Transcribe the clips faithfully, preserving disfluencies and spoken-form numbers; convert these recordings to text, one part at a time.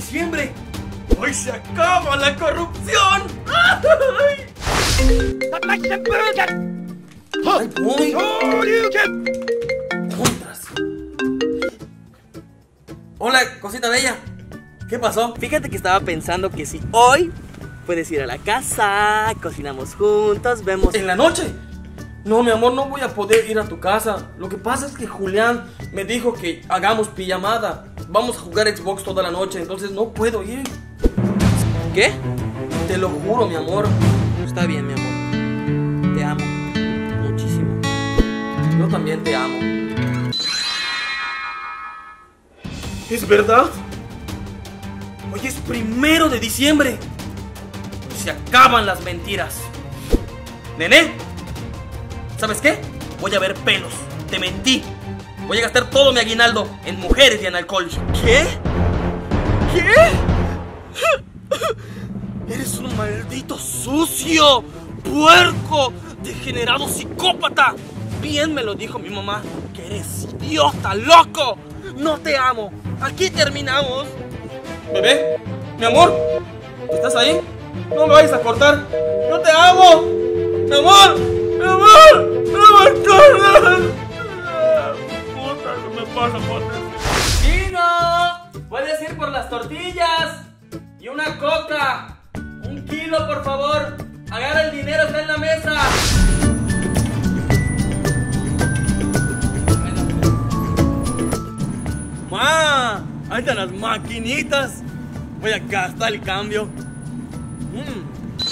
diciembre. Hoy se acaba la corrupción. ¡Ay, voy! ¡Contras! Hola, cosita bella. ¿Qué pasó? Fíjate que estaba pensando que si hoy puedes ir a la casa, cocinamos juntos, vemos... ¿En la noche? No, mi amor, no voy a poder ir a tu casa. Lo que pasa es que Julián me dijo que hagamos pijamada. Vamos a jugar Xbox toda la noche, entonces no puedo ir. ¿Qué? Te lo juro, mi amor. Está bien, mi amor. Te amo muchísimo. Yo también te amo. ¿Es verdad? Hoy es primero de diciembre. Se acaban las mentiras. Nene, ¿sabes qué? Voy a ver pelos. Te mentí. Voy a gastar todo mi aguinaldo en mujeres y en alcohol. ¿Qué? ¿Qué? Eres un maldito sucio, puerco, degenerado psicópata. Bien me lo dijo mi mamá, que eres idiota, loco. No te amo. Aquí terminamos. Bebé, mi amor, ¿estás ahí? No me vayas a cortar. Yo te amo. Mi amor, mi amor, no me cortas. Puta, ¿qué me pasa, Potes? ¡Chino! ¿Puedes ir por las tortillas? Y una coca. Un kilo, por favor. Agarra el dinero, está en la mesa. ¡Ma! Ahí están las maquinitas. Voy a gastar el cambio. Mm.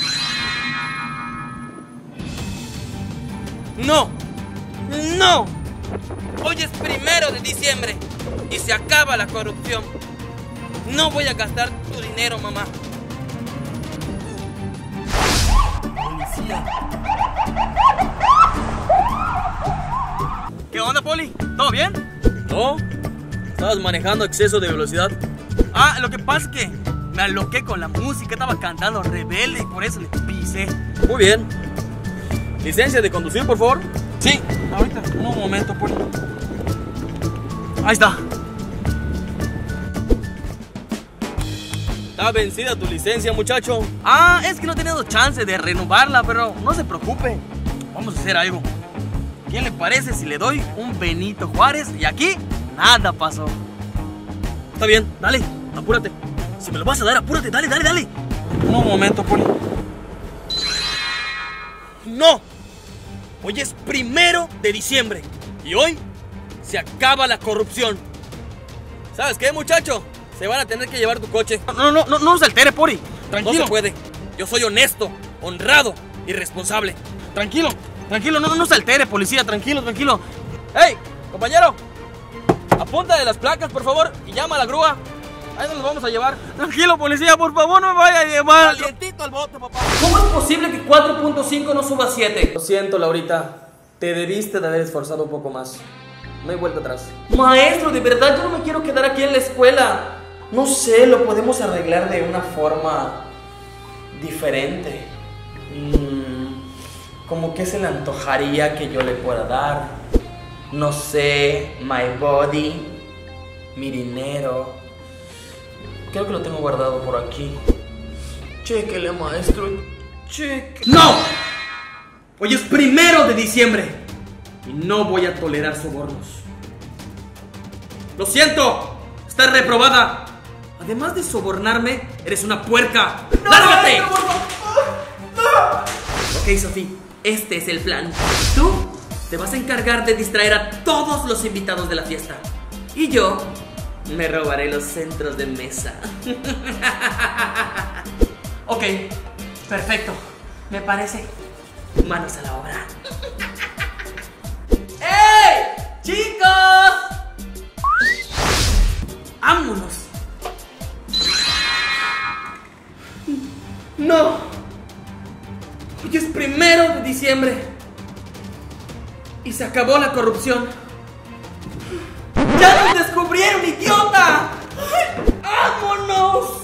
¡No! ¡No! Hoy es primero de diciembre y se acaba la corrupción. No voy a gastar tu dinero, mamá. Policía. ¿Qué onda, Poli? ¿Todo bien? No. Estabas manejando a exceso de velocidad. Ah, lo que pasa es que me aloqué con la música. Estaba cantando Rebelde y por eso le pisé. Muy bien. ¿Licencia de conducir, por favor? Sí, ahorita. Un momento, Poli. Ahí está. Está vencida tu licencia, muchacho. Ah, es que no he tenido chance de renovarla, pero no se preocupe. Vamos a hacer algo. ¿Quién le parece si le doy un Benito Juárez? Y aquí nada pasó. Está bien, dale, apúrate. Si me lo vas a dar, apúrate, dale, dale, dale. Un momento, Poli. ¡No! Hoy es primero de diciembre y hoy se acaba la corrupción. ¿Sabes qué, muchacho? Se van a tener que llevar tu coche. No, no, no, no se altere, Poli. Tranquilo. No se puede. Yo soy honesto, honrado y responsable. Tranquilo, tranquilo, no, no se altere, policía. Tranquilo, tranquilo. ¡Hey, compañero! Apunta de las placas, por favor, y llama a la grúa. Ahí nos vamos a llevar. Tranquilo, policía, por favor, no me vaya a llevar. Calientito al bote, papá. ¿Cómo es posible que cuatro punto cinco no suba a siete? Lo siento, Laurita. Te debiste de haber esforzado un poco más. No hay vuelta atrás. Maestro, de verdad yo no me quiero quedar aquí en la escuela. No sé, lo podemos arreglar de una forma diferente. Mm, ¿Cómo que se le antojaría que yo le pueda dar? No sé, my body, mi dinero. Creo que lo tengo guardado por aquí. Chéquele, maestro. Cheque. ¡No! Hoy es primero de diciembre y no voy a tolerar sobornos. Lo siento, estás reprobada. Además de sobornarme, eres una puerca. ¡No, ¡lárgate! No, no, no. Ok, Sofía, este es el plan. Tú te vas a encargar de distraer a todos los invitados de la fiesta y yo me robaré los centros de mesa. Ok, perfecto. Me parece. Manos a la obra. ¡Ey! ¡Chicos! ¡Vámonos! No. Hoy es primero de diciembre y se acabó la corrupción. ¡Ya nos descubrieron, idiota! ¡Vámonos!